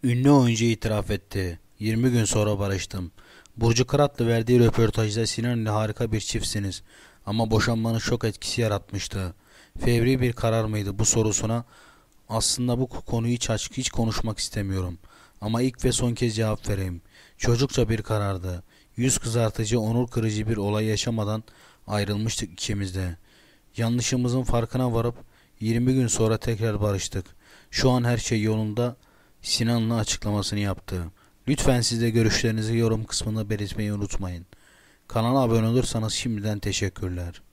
Ünlü oyuncu itiraf etti. 20 gün sonra barıştım. Burcu Karat'la verdiği röportajda Sinan ile harika bir çiftsiniz. Ama boşanmanız çok etkisi yaratmıştı. Fevri bir karar mıydı bu sorusuna aslında bu konuyu hiç konuşmak istemiyorum. Ama ilk ve son kez cevap vereyim. Çocukça bir karardı. Yüz kızartıcı, onur kırıcı bir olay yaşamadan ayrılmıştık ikimiz de. Yanlışımızın farkına varıp 20 gün sonra tekrar barıştık. Şu an her şey yolunda. Sinan'la açıklamasını yaptı. Lütfen siz de görüşlerinizi yorum kısmında belirtmeyi unutmayın. Kanala abone olursanız şimdiden teşekkürler.